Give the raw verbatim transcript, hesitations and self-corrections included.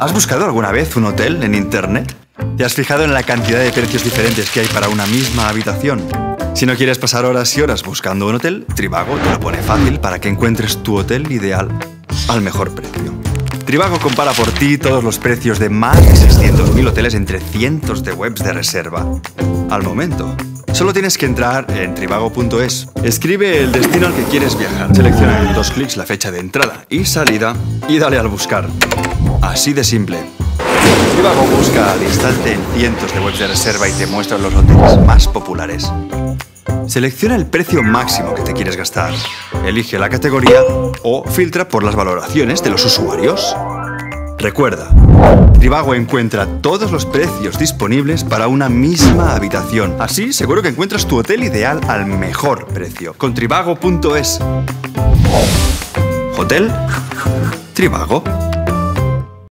¿Has buscado alguna vez un hotel en internet? ¿Te has fijado en la cantidad de precios diferentes que hay para una misma habitación? Si no quieres pasar horas y horas buscando un hotel, Trivago te lo pone fácil para que encuentres tu hotel ideal al mejor precio. Trivago compara por ti todos los precios de más de seiscientos mil hoteles entre cientos de webs de reserva. Al momento, solo tienes que entrar en trivago punto es. Escribe el destino al que quieres viajar. Selecciona en dos clics la fecha de entrada y salida y dale al buscar. Así de simple. Trivago busca al instante en cientos de webs de reserva y te muestra los hoteles más populares. Selecciona el precio máximo que te quieres gastar. Elige la categoría o filtra por las valoraciones de los usuarios. Recuerda, Trivago encuentra todos los precios disponibles para una misma habitación. Así, seguro que encuentras tu hotel ideal al mejor precio. Con trivago punto es. ¿Hotel? Trivago.